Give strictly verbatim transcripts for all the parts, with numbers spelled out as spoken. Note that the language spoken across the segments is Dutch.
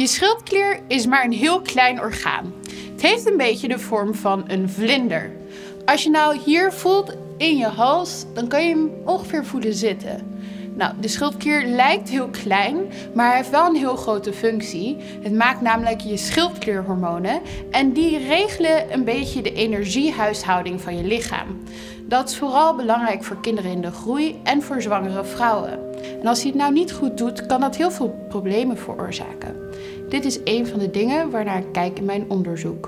Je schildklier is maar een heel klein orgaan. Het heeft een beetje de vorm van een vlinder. Als je nou hier voelt in je hals, dan kan je hem ongeveer voelen zitten. Nou, de schildklier lijkt heel klein, maar hij heeft wel een heel grote functie. Het maakt namelijk je schildklierhormonen en die regelen een beetje de energiehuishouding van je lichaam. Dat is vooral belangrijk voor kinderen in de groei en voor zwangere vrouwen. En als hij het nou niet goed doet, kan dat heel veel problemen veroorzaken. Dit is een van de dingen waarnaar ik kijk in mijn onderzoek.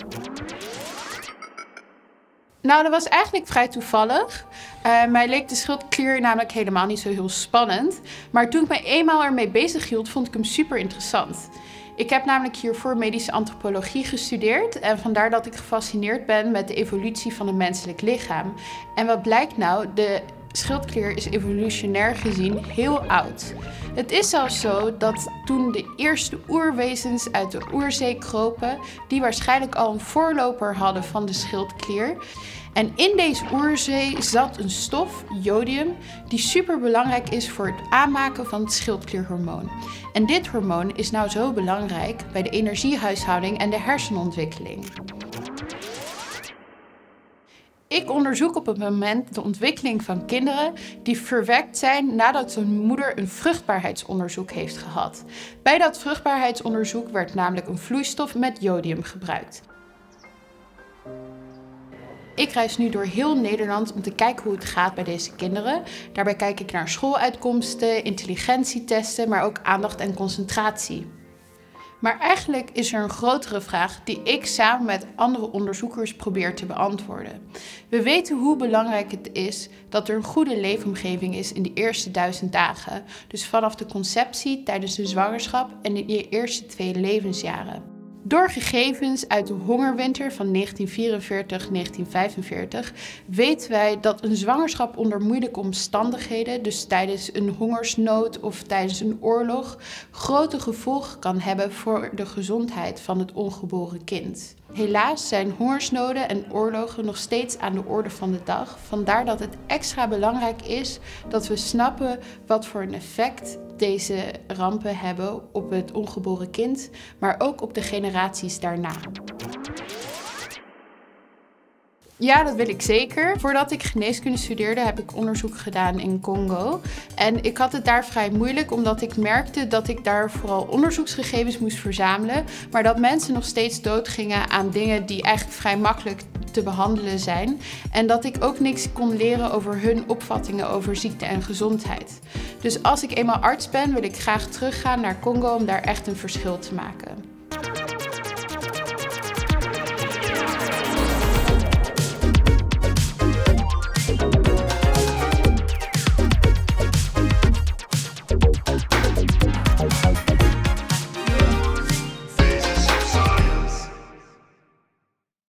Nou, dat was eigenlijk vrij toevallig. Uh, mij leek de schildklier namelijk helemaal niet zo heel spannend. Maar toen ik me eenmaal ermee bezig hield, vond ik hem super interessant. Ik heb namelijk hiervoor medische antropologie gestudeerd en vandaar dat ik gefascineerd ben met de evolutie van het menselijk lichaam. En wat blijkt nou? De schildklier is evolutionair gezien heel oud. Het is zelfs zo dat toen de eerste oerwezens uit de oerzee kropen, die waarschijnlijk al een voorloper hadden van de schildklier. En in deze oerzee zat een stof, jodium, die super belangrijk is voor het aanmaken van het schildklierhormoon. En dit hormoon is nou zo belangrijk bij de energiehuishouding en de hersenontwikkeling. Ik onderzoek op het moment de ontwikkeling van kinderen die verwekt zijn nadat hun moeder een vruchtbaarheidsonderzoek heeft gehad. Bij dat vruchtbaarheidsonderzoek werd namelijk een vloeistof met jodium gebruikt. Ik reis nu door heel Nederland om te kijken hoe het gaat bij deze kinderen. Daarbij kijk ik naar schooluitkomsten, intelligentietesten, maar ook aandacht en concentratie. Maar eigenlijk is er een grotere vraag die ik samen met andere onderzoekers probeer te beantwoorden. We weten hoe belangrijk het is dat er een goede leefomgeving is in de eerste duizend dagen. Dus vanaf de conceptie, tijdens de zwangerschap en in je eerste twee levensjaren. Door gegevens uit de hongerwinter van negentien vierenveertig tot negentien vijfenveertig weten wij dat een zwangerschap onder moeilijke omstandigheden, dus tijdens een hongersnood of tijdens een oorlog, grote gevolgen kan hebben voor de gezondheid van het ongeboren kind. Helaas zijn hongersnoden en oorlogen nog steeds aan de orde van de dag. Vandaar dat het extra belangrijk is dat we snappen wat voor een effect deze rampen hebben op het ongeboren kind, maar ook op de generaties daarna. Ja, dat wil ik zeker. Voordat ik geneeskunde studeerde heb ik onderzoek gedaan in Congo. En ik had het daar vrij moeilijk omdat ik merkte dat ik daar vooral onderzoeksgegevens moest verzamelen. Maar dat mensen nog steeds doodgingen aan dingen die eigenlijk vrij makkelijk te behandelen zijn. En dat ik ook niks kon leren over hun opvattingen over ziekte en gezondheid. Dus als ik eenmaal arts ben, wil ik graag teruggaan naar Congo om daar echt een verschil te maken.